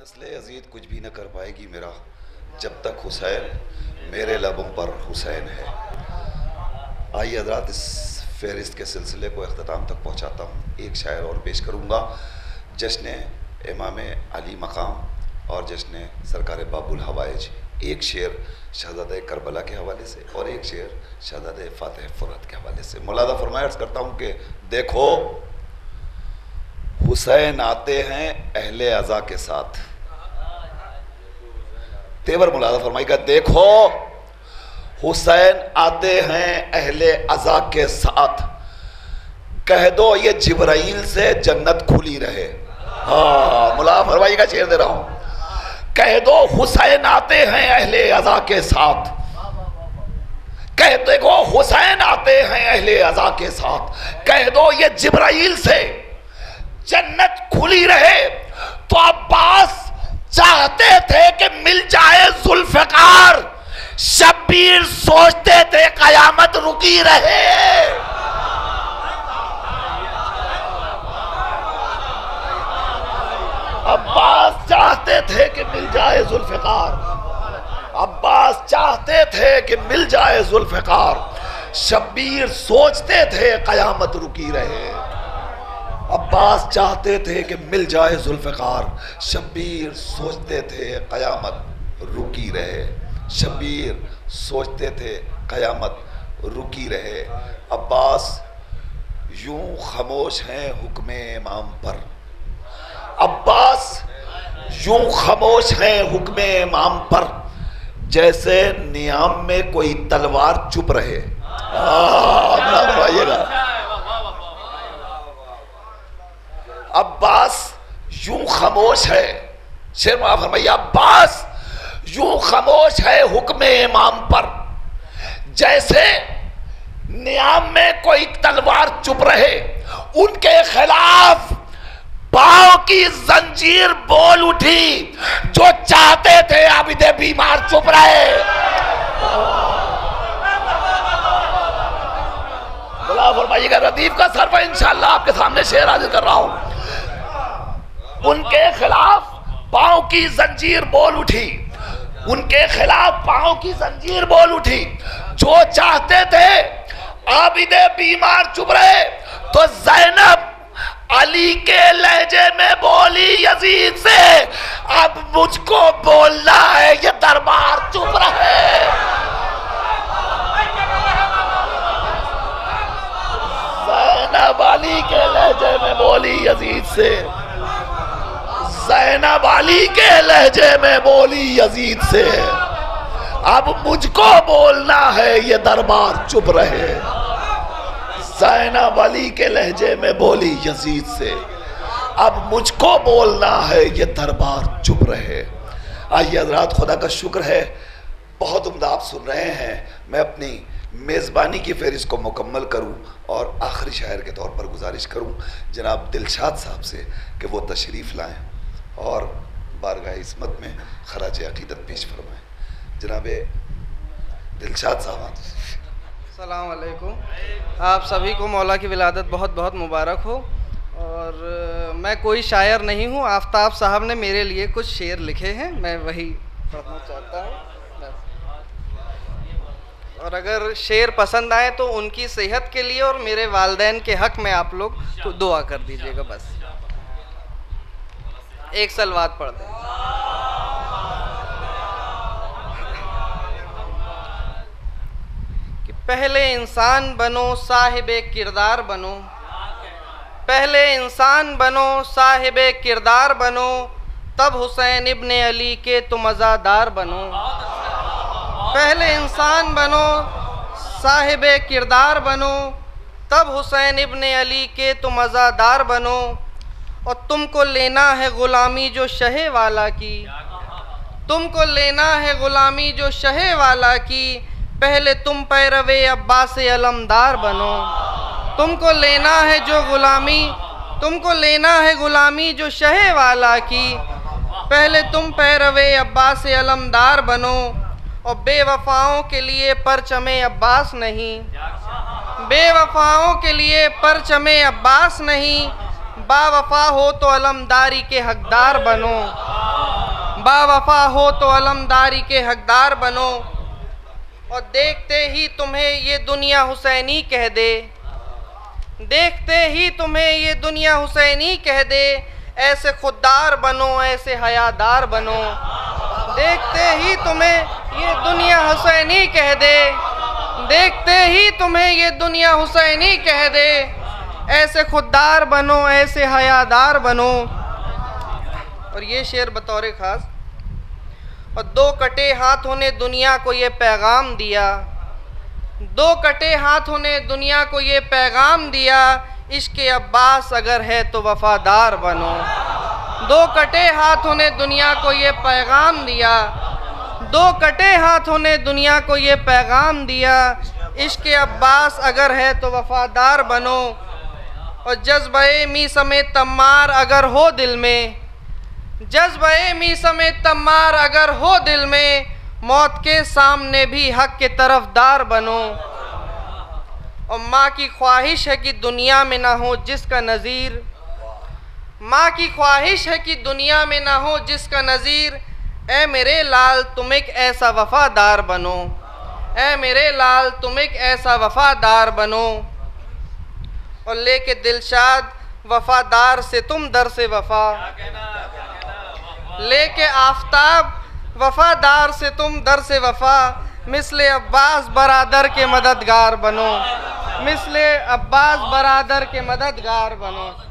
नस्ल यजीद कुछ भी न कर पाएगी मेरा, जब तक हुसैन मेरे लबों पर हुसैन है। आइए हज़रात, इस फ़हरिस्त के सिलसिले को अख्ताम तक पहुँचाता हूँ। एक शायर और पेश करूँगा, जश्न इमाम अली मकाम और जश्न सरकार बाबुल हवाइज। एक शेर शहज़ादे करबला के हवाले से और एक शेर शहज़ादे फ़ातिह फ़ुरात के हवाले से। मुलादा फरमाया अर्ज़ करता हूँ कि देखो हुसैन आते हैं अहले अज़ा के साथ। तेवर मुलादा फरमाइएगा, देखो हुसैन आते हैं अहले अज़ा के साथ, कह दो ये जिब्राइल से जन्नत खुली रहे। हाँ, मुलादा फरमाइएगा, शेर दे रहा हूं। कह दो हुसैन आते हैं अहले अज़ा के साथ, कह देखो हुसैन आते हैं अहले अज़ा के साथ, कह दो ये जिब्राइल से जन्नत खुली रहे। तो अब्बास चाहते थे कि मिल जाए जुल्फ़िकार, शब्बीर सोचते थे कयामत रुकी रहे। अब्बास चाहते थे कि मिल जाए जुल्फ़िकार, अब्बास चाहते थे कि मिल जाए जुल्फ़िकार, शब्बीर सोचते थे कयामत रुकी रहे। अब्बास चाहते थे कि मिल जाए जुल्फ़िकार, शब्बीर सोचते थे कयामत रुकी रहे। शब्बीर सोचते थे कयामत रुकी रहे। अब्बास यूं खामोश हैं हुक्म इमाम पर, अब्बास यूं खामोश हैं हुक्म इमाम पर, जैसे नियाम में कोई तलवार चुप रहे। अब्बास यूं खामोश है, शेर माफ फरमाइए, अब्बास यूं खामोश है हुक्म इमाम पर, जैसे नियाम में कोई तलवार चुप रहे। उनके खिलाफ पांव की जंजीर बोल उठी, जो चाहते थे आबिदे बीमार चुप रहे। बोला फरमाइएगा, रदीफ का सरफ इंशाअल्लाह आपके सामने शेर हाजिर कर रहा हूं। उनके खिलाफ पांव की जंजीर बोल उठी, उनके खिलाफ पांव की जंजीर बोल उठी, जो चाहते थे आबिदे बीमार चुप रहे। तो ज़ैनब अली के लहजे में बोली यजीद से, अब मुझको बोलना है ये दरबार चुप रहे। ज़ैनब अली के लहजे में बोली यजीद से, ज़ैनब अली के लहजे में बोली यजीद से, अब मुझको बोलना है ये दरबार चुप रहे। ज़ैनब अली के लहजे में बोली यजीद से, अब मुझको बोलना है ये दरबार चुप रहे। आइए हज़रात, खुदा का शुक्र है बहुत उम्दा आप सुन रहे हैं। मैं अपनी मेज़बानी की फ़हरिस्त को मुकम्मल करूं और आखिरी शायर के तौर पर गुजारिश करूं जनाब दिलशाद साहब से कि वो तशरीफ़ लाएं और बारगाह इस्मत में खराज अक़ीदत पेश फरमाएं। जनाब दिलशाद साहब, अस्सलाम वालेकुम। आप सभी को मौला की विलादत बहुत बहुत मुबारक हो। और मैं कोई शायर नहीं हूँ, आफ्ताब साहब ने मेरे लिए कुछ शेर लिखे हैं, मैं वही पढ़ना चाहता हूँ। और अगर शेर पसंद आए तो उनकी सेहत के लिए और मेरे वालिदैन के हक़ में आप लोग तो दुआ कर दीजिएगा। बस एक सलवात पढ़ दें। कि पहले इंसान बनो साहिबे किरदार बनो, पहले इंसान बनो साहिबे किरदार बनो, तब हुसैन इब्ने अली के तुम मज़ादार बनो। पहले इंसान बनो साहिबे किरदार बनो, तब हुसैन इब्ने अली के तुम मज़ादार बनो। और तुमको लेना है ग़ुलामी जो शहे वाला की, तुमको लेना है ग़ुलामी जो शहे वाला की, पहले तुम पैरवे अब्बास अलमदार बनो। तुमको लेना है जो ग़ुलामी, तुमको लेना है ग़ुलामी जो शहे वाला की, पहले तुम पैरवे अब्बास अलमदार बनो। और बेवफाओं के लिए परचमे अब्बास नहीं, बेवफाओं के लिए परचमे अब्बास नहीं, बावफा हो तो अलमदारी के हकदार बनो। बावफा हो तो अलमदारी के हकदार बनो, और देखते ही तुम्हें ये दुनिया हुसैनी कह दे, देखते ही तुम्हें ये दुनिया हुसैनी कह दे, ऐसे खुददार बनो, ऐसे हयादार बनो। देखते ही तुम्हें ये दुनिया हुसैनी कह दे, देखते ही तुम्हें ये दुनिया हुसैनी कह दे, ऐसे खुददार बनो, ऐसे हयादार बनो। और ये शेर बतौर ख़ास। और दो कटे हाथों ने दुनिया को ये पैगाम दिया, दो कटे हाथों ने दुनिया को ये पैगाम दिया, इश्क़ अब्बास अगर है तो वफ़ादार बनो। दो कटे हाथों ने दुनिया को ये पैगाम दिया, दो कटे हाथों ने दुनिया को ये पैगाम दिया, इश्क़ अब्बास अगर है तो वफ़ादार बनो। और जज्बे मी समेत तम्मार अगर हो दिल में, जज्बे मी समेत तम्मार अगर हो दिल में, मौत के सामने भी हक के तरफदार बनो। और माँ की ख्वाहिश है कि दुनिया में ना हो जिसका नज़ीर, माँ की ख्वाहिश है कि दुनिया में ना हो जिसका नज़ीर, ए मेरे लाल तुम एक ऐसा वफ़ादार बनो, ए मेरे लाल तुम एक ऐसा वफ़ादार बनो। और लेके दिलशाद वफ़ादार से तुम दर से वफ़ा, लेके आफताब वफ़ादार से तुम दर से वफ़ा, मिसले अब्बास बरादर के मददगार बनो, मिसले अब्बास बरादर के मददगार बनो।